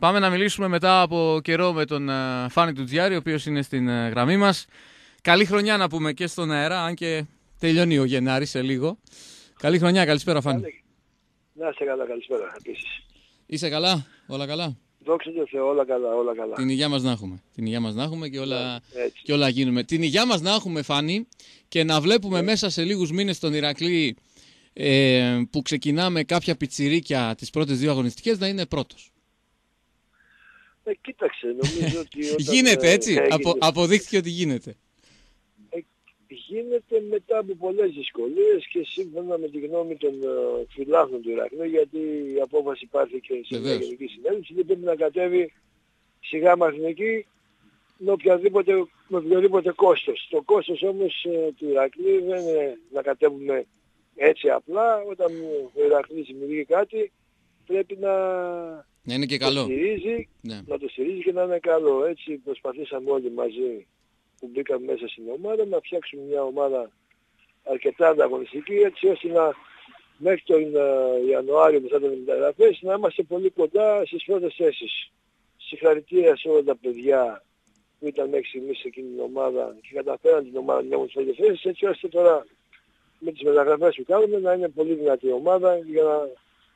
Πάμε να μιλήσουμε μετά από καιρό με τον Φάνη Τουτζιάρη, ο οποίος είναι στην γραμμή μας. Καλή χρονιά να πούμε και στον αέρα, αν και τελειώνει ο Γενάρης σε λίγο. Καλή χρονιά, καλησπέρα Φάνη. Να είστε καλά, καλησπέρα επίσης. Είσαι καλά, όλα καλά. Δόξα τω Θεώ, όλα καλά, όλα καλά. Την υγεία μας να έχουμε. Την υγεία μας να έχουμε και όλα γίνουμε. Την υγεία μας να έχουμε, Φάνη, και να βλέπουμε μέσα σε λίγους μήνες τον Ηρακλή που ξεκινάμε κάποια πιτσιρίκια τις πρώτες δύο αγωνιστικές να είναι πρώτος. Κοίταξε, νομίζω ότι όταν γίνεται έτσι, αποδείχθηκε ότι γίνεται. Γίνεται μετά από πολλές δυσκολίες και σύμφωνα με τη γνώμη των φιλάθλων του Ηρακλή, γιατί η απόφαση υπάρχει και σε μια γενική συνέλευση, δεν πρέπει να κατέβει σιγά μαθηνική με οποιοδήποτε κόστος. Το κόστος όμως του Ηρακλή δεν είναι να κατέβουμε έτσι απλά. Όταν ο Ηρακλής δημιουργεί κάτι πρέπει να είναι και καλό. Να το στηρίζει και να είναι καλό. Έτσι προσπαθήσαμε όλοι μαζί που μπήκαμε μέσα στην ομάδα να φτιάξουμε μια ομάδα αρκετά ανταγωνιστική, έτσι ώστε μέχρι τον Ιανουάριο μετά τις μεταγραφές να είμαστε πολύ κοντά στις πρώτες θέσεις. Συγχαρητήρια σε όλα τα παιδιά που ήταν μέχρι στιγμής σε εκείνη την ομάδα και καταφέραν την ομάδα να έχουν τις πρώτες θέσεις, έτσι ώστε τώρα με τις μεταγραφές που κάνουμε να είναι πολύ δυνατή ομάδα για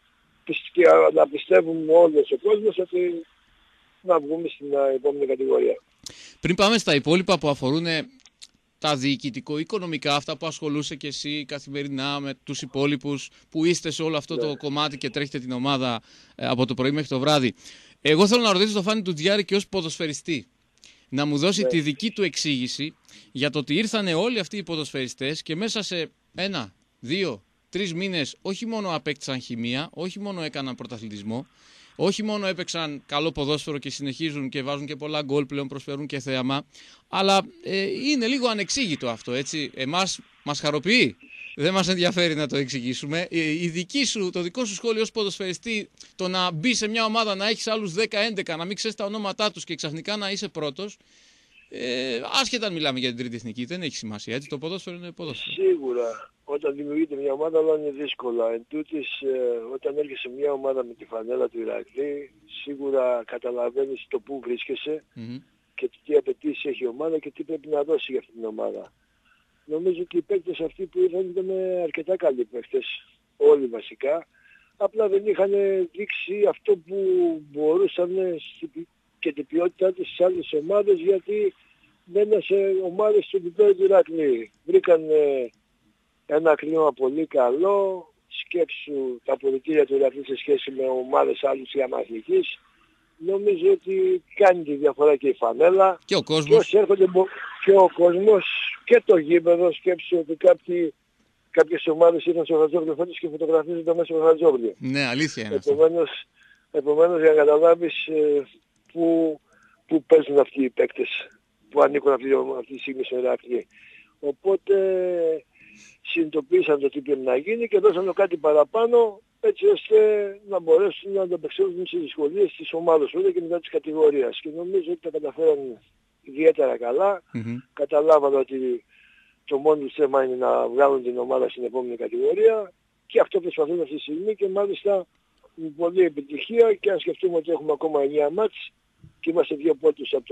να πιστεύουμε όλος ο κόσμος ότι να βγούμε στην επόμενη κατηγορία. Πριν πάμε στα υπόλοιπα που αφορούν τα διοικητικό-οικονομικά, αυτά που ασχολούσε και εσύ καθημερινά με τους υπόλοιπους που είστε σε όλο αυτό το κομμάτι και τρέχετε την ομάδα από το πρωί μέχρι το βράδυ. Εγώ θέλω να ρωτήσω τον Φάνη Τουτζιάρη και ως ποδοσφαιριστή να μου δώσει τη δική του εξήγηση για το ότι ήρθανε όλοι αυτοί οι ποδοσφαιριστές και μέσα σε 1, 2, 3 μήνες όχι μόνο απέκτησαν χημεία, όχι μόνο έκαναν πρωταθλητισμό, όχι μόνο έπαιξαν καλό ποδόσφαιρο και συνεχίζουν και βάζουν και πολλά γκολ πλέον, προσφέρουν και θέαμα, αλλά είναι λίγο ανεξήγητο αυτό, έτσι. Εμάς μας χαροποιεί, δεν μας ενδιαφέρει να το εξηγήσουμε. Το δικό σου σχόλιο ως ποδοσφαιριστή, το να μπει σε μια ομάδα, να έχεις άλλους 10-11, να μην ξέρεις τα ονόματά τους και ξαφνικά να είσαι πρώτος, άσχετα αν μιλάμε για την τρίτη εθνική, δεν έχει σημασία, έτσι, το ποδόσφαιρο είναι ποδόσφαιρο. Σίγουρα, όταν δημιουργείται μια ομάδα όλα είναι δύσκολα. Εν τούτης, όταν έρχεσαι μια ομάδα με τη φανέλα του Ηρακλή, σίγουρα καταλαβαίνεις το πού βρίσκεσαι και τι απαιτήσεις έχει η ομάδα και τι πρέπει να δώσει για αυτή την ομάδα. Νομίζω ότι οι παίκτες αυτοί που ήρθαν ήταν αρκετά καλοί παίκτες, όλοι βασικά, απλά δεν είχαν δείξει αυτό που μπορούσαν και την ποιότητά τους στις άλλες ομάδες, γιατί μέναν σε ομάδες του επίπεδου του Ηρακλή. Βρήκαν ένα κλίμα πολύ καλό, σκέψου τα πολιτήρια του Ηρακλή σε σχέση με ομάδες άλλης διαμαθητικής. Νομίζω ότι κάνει τη διαφορά και η φανέλα. Και ο κόσμος. Και ο κόσμος και το γήπεδο. Σκέψου ότι κάποιες ομάδες ήρθαν στο Χατζόβλιο φέτος και φωτογραφίζονται μέσα στο Χατζόβλιο. Ναι, αλήθεια είναι. Επομένως για να καταλάβεις που παίζουν αυτοί οι παίκτες που ανήκουν αυτή τη στιγμή στο Ηρακλή. Οπότε συνειδητοποίησαν το τι πρέπει να γίνει και δώσαν κάτι παραπάνω, έτσι ώστε να μπορέσουν να ανταπεξέλθουν στις δυσκολίες της ομάδας όλη και μετά της κατηγορίας. Και νομίζω ότι τα καταφέραν ιδιαίτερα καλά. Καταλάβαν ότι το μόνο τους θέμα είναι να βγάλουν την ομάδα στην επόμενη κατηγορία και αυτό προσπαθούν αυτή τη στιγμή και μάλιστα με πολλή επιτυχία. Και αν σκεφτούμε ότι έχουμε ακόμα 9 μάτς και είμαστε 2 πόντους από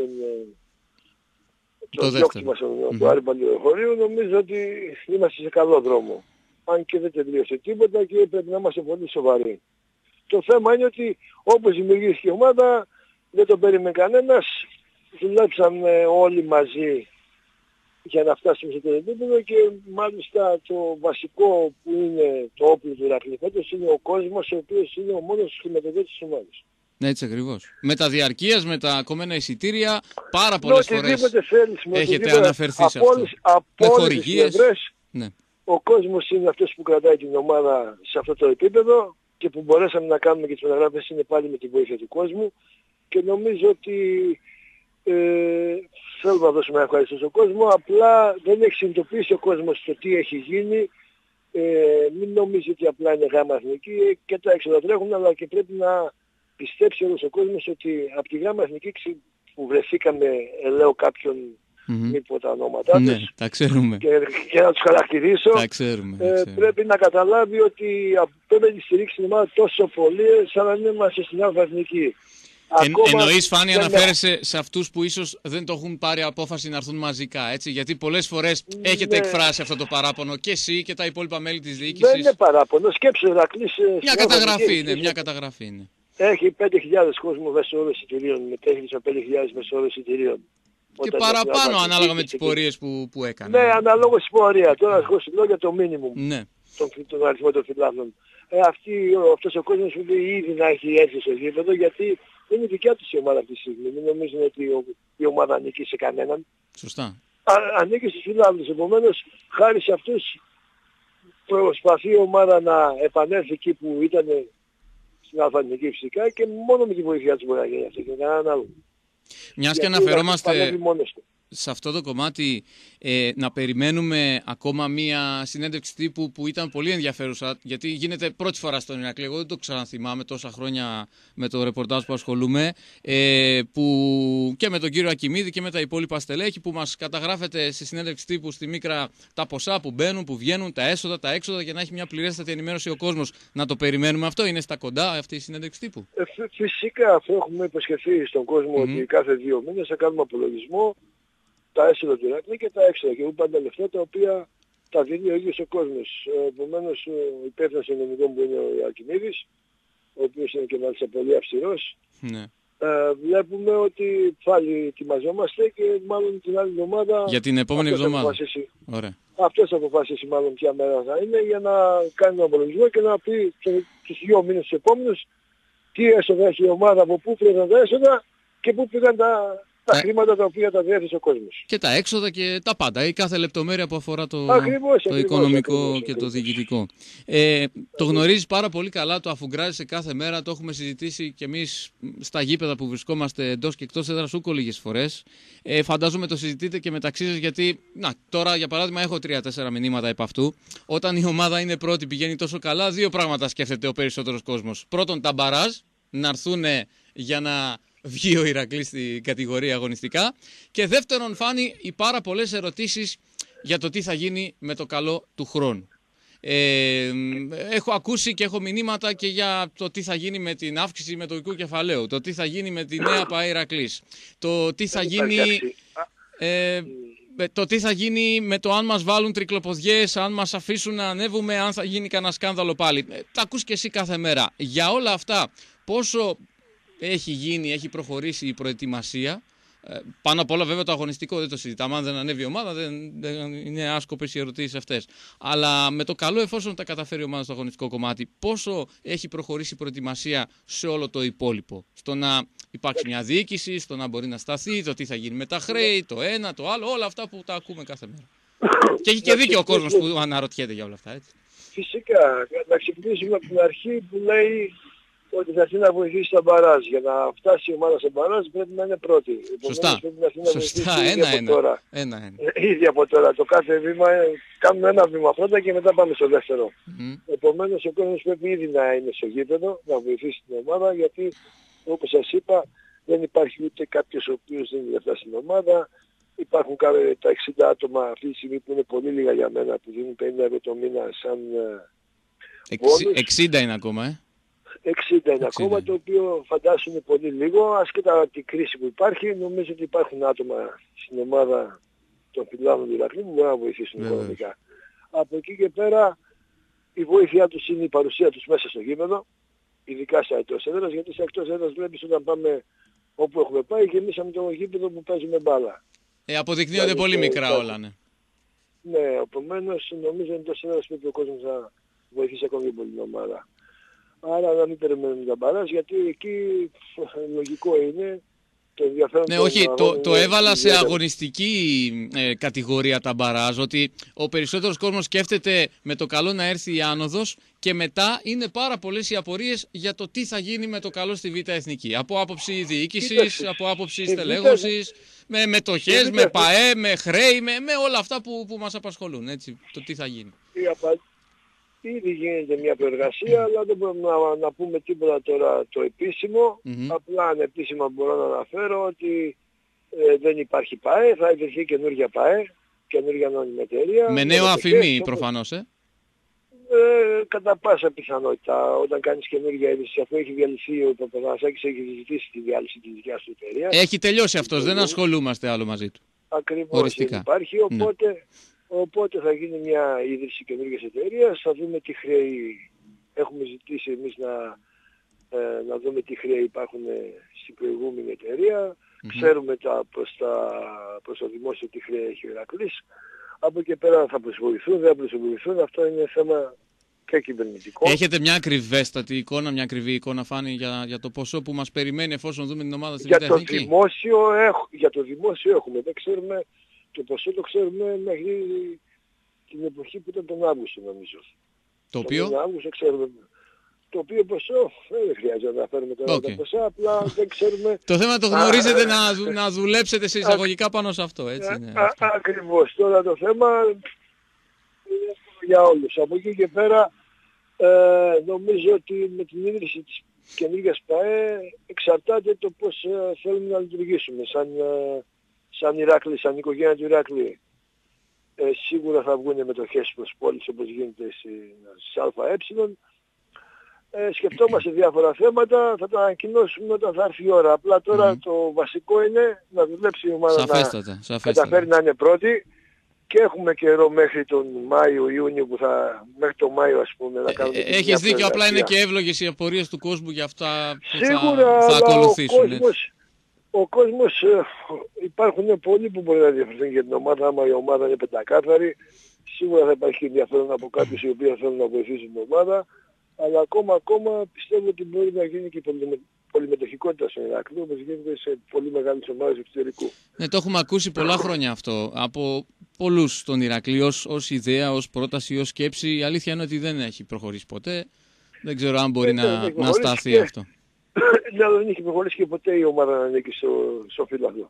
το διώκτη μας του Άρη Παντελοχωρίου, νομίζω ότι είμαστε σε καλό δρόμο. Αν και δεν τελείωσε τίποτα και πρέπει να είμαστε πολύ σοβαροί. Το θέμα είναι ότι όπως δημιουργήθηκε η ομάδα δεν το περίμενε κανένας, δουλέψαμε όλοι μαζί για να φτάσουμε σε τέτοιο επίπεδο και μάλιστα το βασικό που είναι το όπλο του Ηρακλή φέτος είναι ο κόσμος, ο οποίος είναι ο μόνος χρηματοδότης της ομάδας. Ναι, έτσι ακριβώς. Με τα διαρκείας, με τα κομμένα εισιτήρια, πάρα πολλές φορές έχετε αναφερθεί σε αυτό. Από όλες τις πλευρές, ο κόσμος είναι αυτός που κρατάει την ομάδα σε αυτό το επίπεδο και που μπορέσαμε να κάνουμε και τις μεταγραφές είναι πάλι με τη βοήθεια του κόσμου και νομίζω ότι θέλουμε να δώσουμε ένα ευχαριστώ στον κόσμο, απλά δεν έχει συνειδητοποιήσει ο κόσμος το τι έχει γίνει. Μην νομίζει ότι απλά είναι γάμα εθνική και τα έξοδα τρέχουν, αλλά και πρέπει να πιστέψει όλος ο κόσμος ότι από τη γάμα εθνική που βρεθήκαμε, λέω κάποιον μη πω τα ονόματά τους, ναι, τα ξέρουμε. Και να τους χαρακτηρίσω, τα ξέρουμε. πρέπει να καταλάβει ότι πρέπει να στηρίξει την ομάδα τόσο πολύ σαν να είμαστε στην ΑΒ εθνική. Εννοείς, Φάνη, αναφέρεσαι σε αυτούς που ίσως δεν το έχουν πάρει απόφαση να έρθουν μαζικά, έτσι, γιατί πολλές φορές έχετε εκφράσει αυτό το παράπονο και εσύ και τα υπόλοιπα μέλη της διοίκησης. Δεν είναι παράπονο, σκέψου Ηρακλής. Μια καταγραφή είναι, μια καταγραφή είναι. Έχει 5.000 κόσμο μέσω εισιτηρίων, μετέχει σε 5.000 μέσω εισιτηρίων. Και παραπάνω ανάλογα με τις πορείες που έκανε. Ναι, αναλόγως της πορεία. Τώρα εγώ σου λέω για το μίνιμουμ, ναι, τον αριθμό των φιλάθλων. Αυτός ο κόσμος που ήδη να έχει έρθει στο γήπεδο, γιατί δεν είναι δικιά τους η ομάδα αυτή τη στιγμή. Μην νομίζουν ότι η ομάδα ανήκει σε κανέναν. Σωστά. Ανήκει στους φιλάθλους. Επομένως, χάρη σε αυτούς προσπαθεί η ομάδα να επανέλθει εκεί που ήταν στην Αλφανική φυσικά, και μόνο με τη βοήθεια τους μπορεί να γίνει αυτό και κανέναν άλλο. Μιας και αναφερόμαστε σε αυτό το κομμάτι, να περιμένουμε ακόμα μία συνέντευξη τύπου που ήταν πολύ ενδιαφέρουσα, γιατί γίνεται πρώτη φορά στον Ηρακλή. Εγώ δεν το ξαναθυμάμαι τόσα χρόνια με το ρεπορτάζ που ασχολούμαι, που και με τον κύριο Ακιμίδη και με τα υπόλοιπα στελέχη, που μας καταγράφεται στη συνέντευξη τύπου στη Μίκρα τα ποσά που μπαίνουν, που βγαίνουν, τα έσοδα, τα έξοδα, για να έχει μια πληρέστατη ενημέρωση ο κόσμος. Να το περιμένουμε αυτό, είναι στα κοντά αυτή η συνέντευξη τύπου? Φυσικά, αυτό έχουμε υποσχεθεί στον κόσμο, ότι κάθε 2 μήνες θα κάνουμε απολογισμό τα έσοδα του Ηρακλή και τα έξοδα, και πάνε τα λεφτά τα οποία τα δίνει ο ίδιος ο κόσμος. Επομένως, ο υπεύθυνος ελληνικών που είναι ο Ακιμίδης, ο οποίος είναι και μάλιστα πολύ αυστηρός, ναι, βλέπουμε ότι πάλι ετοιμαζόμαστε και μάλλον την άλλη εβδομάδα. Για την επόμενη εβδομάδα. Ωραία. Αυτός θα αποφασίσει μάλλον ποια μέρα θα είναι, για να κάνει τον απολογισμό και να πει τους 2 μήνες τους επόμενους τι έσοδα έχει η ομάδα, από πού πήγαν τα έσοδα και πού πήγαν τα χρήματα τα οποία τα διέθεσε ο κόσμος. Και τα έξοδα και τα πάντα, η κάθε λεπτομέρεια που αφορά το οικονομικό και το διοικητικό. Το γνωρίζεις πάρα πολύ καλά, το αφουγκράζεσαι κάθε μέρα, το έχουμε συζητήσει και εμείς στα γήπεδα που βρισκόμαστε εντός και εκτός έδρας ούκο λίγες φορές. Φαντάζομαι το συζητείτε και μεταξύ σας, γιατί τώρα για παράδειγμα έχω 3-4 μηνύματα επ' αυτού. Όταν η ομάδα είναι πρώτη, πηγαίνει τόσο καλά, 2 πράγματα σκέφτεται ο περισσότερος κόσμος. Πρώτον, τα μπαράζ, να έρθουν για να βγει ο Ηρακλής στην κατηγορία αγωνιστικά. Και δεύτερον, Φάνη, οι πάρα πολλές ερωτήσεις για το τι θα γίνει με το καλό του χρόνου. Έχω ακούσει και έχω μηνύματα και για το τι θα γίνει με την αύξηση μετοχικού κεφαλαίου, το τι θα γίνει με τη νέα ΠΑΕ Ηρακλής, το τι θα γίνει, με το αν μας βάλουν τρικλοποδιές, αν μας αφήσουν να ανέβουμε, αν θα γίνει κανένα σκάνδαλο πάλι. Τα ακούς και εσύ κάθε μέρα. Για όλα αυτά, πόσο έχει προχωρήσει η προετοιμασία? Πάνω απ' όλα βέβαια το αγωνιστικό δεν το συζητάμε. Αν δεν ανέβει η ομάδα, δεν είναι άσκοπες οι ερωτήσεις αυτές. Αλλά με το καλό, εφόσον τα καταφέρει η ομάδα στο αγωνιστικό κομμάτι, πόσο έχει προχωρήσει η προετοιμασία σε όλο το υπόλοιπο? Στο να υπάρξει μια διοίκηση, στο να μπορεί να σταθεί, το τι θα γίνει με τα χρέη, το ένα, το άλλο, όλα αυτά που τα ακούμε κάθε μέρα. Και έχει και δίκιο ο κόσμος που αναρωτιέται για όλα αυτά, έτσι. Φυσικά, να ξεκινήσουμε από την αρχή που λέει ότι θα έρθει να βοηθήσει τα μπαράζ. Για να φτάσει η ομάδα σε μπαράζ πρέπει να είναι πρώτη. Σωστά. Σωστά. Ένα. Ήδη από τώρα. Το κάθε βήμα, κάνουμε ένα βήμα πρώτα και μετά πάμε στο δεύτερο. Επομένως ο κόσμος πρέπει ήδη να είναι στο γήπεδο, να βοηθήσει την ομάδα, γιατί όπως σας είπα δεν υπάρχει ούτε κάποιος ο οποίος δίνει λεφτά στην ομάδα. Υπάρχουν τα 60 άτομα αυτή τη στιγμή που είναι πολύ λίγα για μένα, που δίνουν 50 ευρώ το μήνα σαν 60 είναι ακόμα, 60 είναι ακόμα, το οποίο φαντάσου είναι πολύ λίγο. Ασχετά την κρίση που υπάρχει, νομίζω ότι υπάρχουν άτομα στην ομάδα των φιλάνων του Ηρακλή που μπορούν να βοηθήσουν οικονομικά. Από εκεί και πέρα η βοήθειά τους είναι η παρουσία τους μέσα στο γήπεδο, ειδικά στα εκτός έδρας, γιατί στα εκτός έδρας βλέπεις όταν πάμε όπου έχουμε πάει, γεμίσαμε το γήπεδο που παίζουμε μπάλα. Αποδεικνύονται πολύ μικρά όλα, ναι. Ναι, επομένως νομίζω ότι το έδρας πρέπει ο κόσμος να βοηθήσει ακόμη πολύ την ομάδα. Άρα να μην περιμένουμε τα μπαράζ, γιατί εκεί λογικό είναι το ενδιαφέρον. Ναι, όχι, το έβαλα σε αγωνιστική κατηγορία τα μπαράζ, ότι ο περισσότερος κόσμος σκέφτεται με το καλό να έρθει η άνοδος και μετά είναι πάρα πολλές οι απορίες για το τι θα γίνει με το καλό στη Β' Εθνική. Από άποψη διοίκησης, από άποψη στελέχωσης, με μετοχές, με ΠΑΕ, με χρέη, με όλα αυτά που μας απασχολούν, έτσι, το τι θα γίνει. Ήδη γίνεται μια προεργασία, αλλά δεν μπορούμε να πούμε τίποτα τώρα το επίσημο. Απλά ανεπίσημα μπορώ να αναφέρω ότι δεν υπάρχει ΠΑΕ, θα βρεθεί καινούργια ΠΑΕ, καινούργια νόμιμη εταιρεία. Με νέο αφημί προφανώς, Κατά πάσα πιθανότητα, όταν κάνεις καινούργια είδηση, αφού έχει διαλυθεί ο Παπαδανασάκης, έχει ζητήσει τη διάλυση της δικιάς του εταιρείας. Έχει τελειώσει αυτός, δεν ασχολούμαστε άλλο μαζί του. Ακριβώς, δεν υπάρχει, οπότε θα γίνει μια ίδρυση καινούργιας εταιρείας, θα δούμε τι χρέη έχουμε ζητήσει εμείς να δούμε τι χρέη υπάρχουν στην προηγούμενη εταιρεία. Ξέρουμε προς το δημόσιο τι χρέη έχει ο Ηρακλής. Από εκεί πέρα θα προσβοηθούν, δεν θα προσβοηθούν, αυτό είναι θέμα και κυβερνητικό. Έχετε μια ακριβέστατη εικόνα, μια ακριβή εικόνα, Φάνη, για το ποσό που μας περιμένει εφόσον δούμε την ομάδα στη Β' Για το δημόσιο έχουμε, δεν ξέρουμε, το ποσό το ξέρουμε μέχρι την εποχή που ήταν τον Αύγουστο νομίζω. Το οποίο? Τον Αύγουστο ξέρουμε. Το οποίο ποσό δεν χρειάζεται να φέρουμε τώρα τα ποσά, απλά δεν ξέρουμε. Το θέμα το γνωρίζετε να δουλέψετε σε εισαγωγικά πάνω σε αυτό, έτσι είναι. Ακριβώς. Τώρα το θέμα είναι για όλους. Από εκεί και πέρα νομίζω ότι με την ίδρυση της καινούργιας ΠΑΕ εξαρτάται το πώς θέλουμε να λειτουργήσουμε. Σαν Ηράκλη, σαν οικογένεια του Ηράκλη. Σίγουρα θα βγουν μετοχές προς πόλεις όπως γίνεται στις ΑΕ. Σκεφτόμαστε διάφορα θέματα, θα τα ανακοινώσουμε όταν θα έρθει η ώρα. Απλά τώρα το βασικό είναι να δουλέψει η ομάδα να καταφέρει να είναι πρώτη και έχουμε καιρό μέχρι τον Μάιο-Ιούνιο μέχρι τον Μάιο ας πούμε να κάνουμε. Έχεις δίκιο, απλά είναι και εύλογες οι απορίες του κόσμου για αυτά που θα ακολουθήσουν. Ο κόσμος, υπάρχουν πολλοί που μπορεί να διαφερθούν για την ομάδα, άμα η ομάδα είναι πεντακάθαρη. Σίγουρα θα υπάρχει ενδιαφέρον από κάποιους οι οποίοι θέλουν να βοηθήσουν την ομάδα. Αλλά ακόμα πιστεύω ότι μπορεί να γίνει και η πολυμετοχικότητα στον Ηράκλειο, όπως γίνεται σε πολύ μεγάλες ομάδες εξωτερικού. Ναι, το έχουμε ακούσει πολλά χρόνια αυτό από πολλούς στον Ηρακλή ως ιδέα, ως πρόταση, ως σκέψη. Η αλήθεια είναι ότι δεν έχει προχωρήσει ποτέ. Δεν ξέρω αν μπορεί να σταθεί αυτό. Δεν έχει προχωρήσει και ποτέ η ομάδα να ανήκει στο φύλαθλο.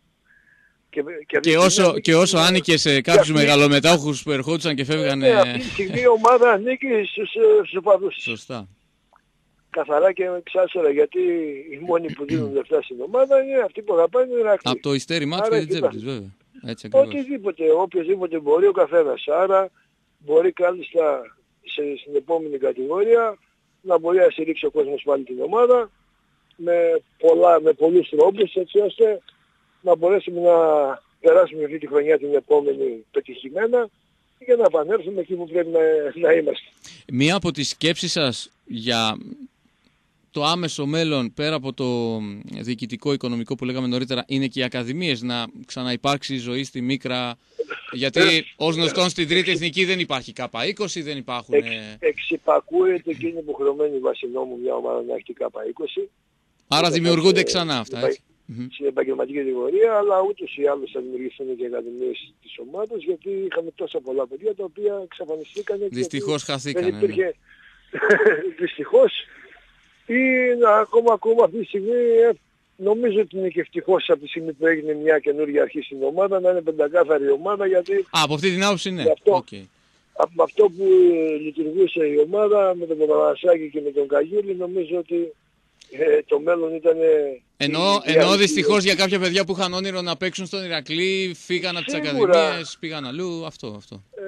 Και όσο άνοικε σε κάποιους μεγαλομετάχους που ερχόντουσαν και φεύγανε. Αυτή τη στιγμή η ομάδα ανήκει στους οπαδούς. Σωστά. Καθαρά και εξάσωρα, γιατί οι μόνοι που δίνουν λεφτά στην ομάδα είναι αυτοί που αγαπάνε τον Ηρακλή. Από το ιστέρι μάτι και την τσέπη της, βέβαια. Οποιοςδήποτε μπορεί ο καθένας. Άρα μπορεί κάλλιστα στην επόμενη κατηγορία να μπορεί να στηρίξει ο κόσμος πάλι την ομάδα με πολλούς τρόπους, έτσι ώστε να μπορέσουμε να περάσουμε αυτή τη χρονιά την επόμενη πετυχημένα για να επανέλθουμε εκεί που πρέπει να είμαστε. Μία από τις σκέψεις σας για το άμεσο μέλλον, πέρα από το διοικητικό, οικονομικό που λέγαμε νωρίτερα, είναι και οι ακαδημίες, να ξαναυπάρξει ζωή στη Μίκρα, γιατί ως γνωστόν στην Τρίτη Εθνική δεν υπάρχει ΚΑΠΑ20, δεν υπάρχουν... Εξυπακούεται και είναι υποχρεωμένη βάση νόμου μια ομάδα να έχει ΚΑΠΑ20. Άρα δημιουργούνται ξανά αυτά, έτσι. Στην επαγγελματική κατηγορία, αλλά ούτως ή άλλως θα δημιουργηθούν και ακαδημίες της ομάδας, γιατί είχαμε τόσα πολλά παιδιά τα οποία εξαφανιστήκανε. Δυστυχώς χαθήκανε. Δεν υπήρχε... Δυστυχώς. Ή ακόμα αυτή τη στιγμή νομίζω ότι είναι και ευτυχώς από τη στιγμή που έγινε μια καινούργια αρχή στην ομάδα να είναι πεντακάθαρη ομάδα, γιατί... από αυτή την άποψη ναι. Από αυτό που λειτουργούσε η ομάδα με τον Παπαδανασάκη και με τον Καγιούλη, νομίζω ότι το μέλλον ήταν... Ενώ δυστυχώς για κάποια παιδιά που είχαν όνειρο να παίξουν στον Ηρακλή, φύγαν από τις ακαδημίες, πήγαν αλλού, αυτό.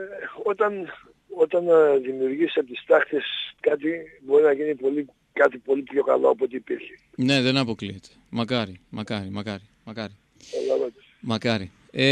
Όταν δημιουργείς από τις τάχτες κάτι, μπορεί να γίνει κάτι πολύ πιο καλό από ό,τι υπήρχε. Ναι, δεν αποκλείεται. Μακάρι.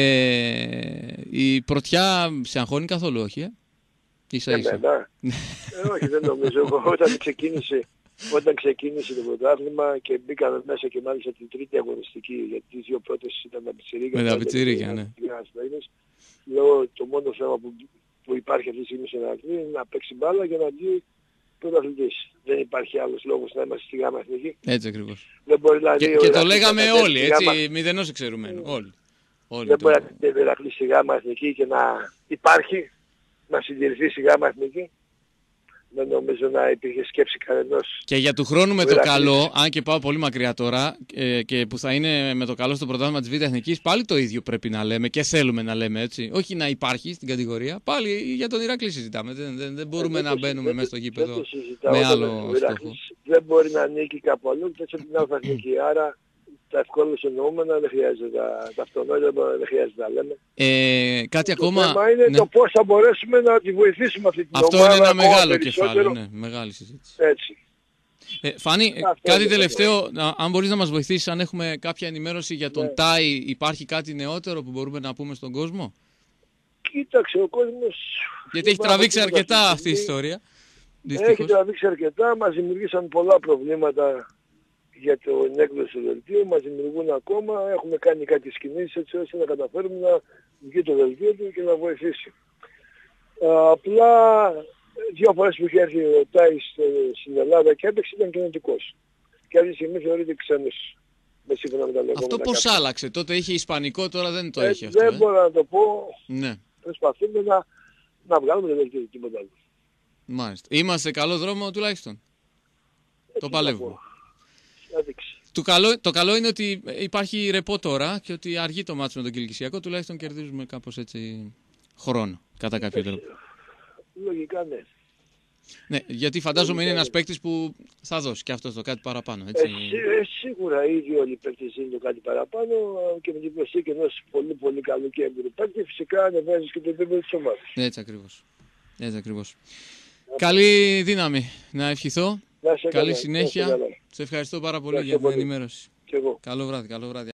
Η πρωτιά σε αγχώνει καθόλου, όχι, ίσα-ίσα. Όχι, δεν νομίζω. Όταν ξεκίνησε το πρωτάθλημα και μπήκαμε μέσα και μάλιστα την τρίτη αγωνιστική, γιατί τις δύο πρώτες ήταν τα πιτσιρίκια. Με τα πιτσιρίκια, ναι. Λέω το μόνο θέμα που υπάρχει αυτή τη στιγμή σε ένα είναι να παίξει μπάλα για να βγει πρωταθλητής. Δεν υπάρχει άλλος λόγος να είμαστε στη Γάμα Εθνική. Έτσι ακριβώς. Και το λέγαμε όλοι, έτσι, μηδενός εξαιρουμένου. Όλοι. Δεν μπορεί να την Ηρακλή στη Γάμα Εθνική και να υπάρχει, να συντηρηθεί στη Γάμα Εθνική. Δεν νομίζω να υπήρχε σκέψη κανενός. Και για του χρόνου με το καλό, αν και πάω πολύ μακριά τώρα, και που θα είναι με το καλό στο πρωτάθλημα της Β' Εθνικής, πάλι το ίδιο πρέπει να λέμε και θέλουμε να λέμε, έτσι. Όχι να υπάρχει στην κατηγορία, πάλι για τον Ηρακλή συζητάμε. Δεν μπορούμε να μπαίνουμε μέσα στο γήπεδο με άλλο στόχο. Δεν μπορεί να ανήκει κάπου αλλού, και την Αλφα Εθνική. Άρα τα ευκόλως εννοούμενα δεν χρειάζεται, τα αυτονόητα δεν χρειάζεται να λέμε. Κάτι ακόμα. Το θέμα είναι το πώς θα μπορέσουμε να τη βοηθήσουμε αυτή την ομάδα. Αυτό είναι ένα μεγάλο κεφάλαιο, ναι, μεγάλη συζήτηση. Έτσι. Φάνη, κάτι τελευταίο, αν μπορείς να μας βοηθήσεις, αν έχουμε κάποια ενημέρωση για τον Τάι, υπάρχει κάτι νεότερο που μπορούμε να πούμε στον κόσμο? Κοίταξε, ο κόσμος... Γιατί έχει τραβήξει αρκετά αυτή η ιστορία. Δυστυχώς. Έχει τραβήξει αρκετά, μας δημιουργήσαν πολλά προβλήματα για την έκδοση του δελτίου, μας δημιουργούν ακόμα, έχουμε κάνει κάποιες κινήσεις έτσι ώστε να καταφέρουμε να βγει το δελτίο του και να βοηθήσει. Απλά 2 φορές που είχε έρθει ο Τάις στην Ελλάδα και έπαιξε ήταν κοινοτικός. Και αυτή τη στιγμή θεωρείται ξένος. Αυτό πώς άλλαξε? Τότε είχε ισπανικό, τώρα δεν το έχει αυτό. Δεν μπορώ να το πω. Ναι. Προσπαθούμε να βγάλουμε το δελτίο, τίποτα άλλο. Μάλιστα. Είμαστε σε καλό δρόμο τουλάχιστον. Το παλεύουμε. Το καλό είναι ότι υπάρχει ρεπό τώρα και ότι αργεί το μάτσο με τον Κιλκυσιακό, τουλάχιστον κερδίζουμε κάπως έτσι χρόνο κατά κάποιο τρόπο. Λογικά ναι. Ναι, γιατί φαντάζομαι είναι ένας παίκτης που θα δώσει και αυτός το κάτι παραπάνω. Έτσι. Σίγουρα ήδη όλοι οι παίκτες δίνουν το κάτι παραπάνω και με την προσθήκη ενός πολύ πολύ καλού και έμπειρου παίκτη φυσικά ανεβάζεις και το επίπεδο της ομάδας. Έτσι ακριβώς. Έτσι ακριβώς. Καλή δύναμη να ευχηθώ. Καλή συνέχεια. Σε ευχαριστώ πάρα πολύ για την ενημέρωση. Και εγώ. Καλό βράδυ.